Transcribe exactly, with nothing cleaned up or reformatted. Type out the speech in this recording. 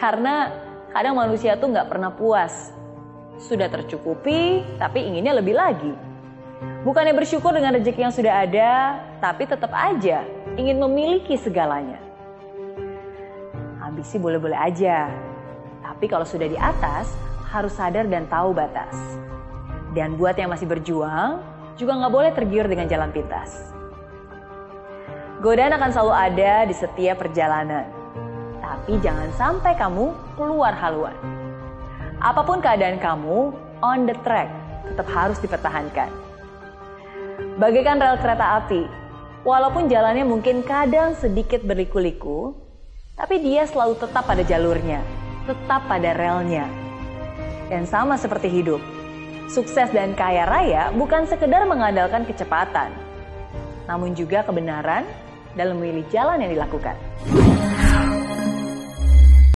Karena kadang manusia tuh nggak pernah puas. Sudah tercukupi, tapi inginnya lebih lagi. Bukannya bersyukur dengan rezeki yang sudah ada, tapi tetap aja ingin memiliki segalanya. Ambisi boleh-boleh aja, tapi kalau sudah di atas, harus sadar dan tahu batas. Dan buat yang masih berjuang, juga nggak boleh tergiur dengan jalan pintas. Godaan akan selalu ada di setiap perjalanan. Tapi jangan sampai kamu keluar haluan. Apapun keadaan kamu, on the track tetap harus dipertahankan. Bagaikan rel kereta api, walaupun jalannya mungkin kadang sedikit berliku-liku, tapi dia selalu tetap pada jalurnya, tetap pada relnya. Dan sama seperti hidup, sukses dan kaya raya bukan sekedar mengandalkan kecepatan, namun juga kebenaran dalam memilih jalan yang dilakukan.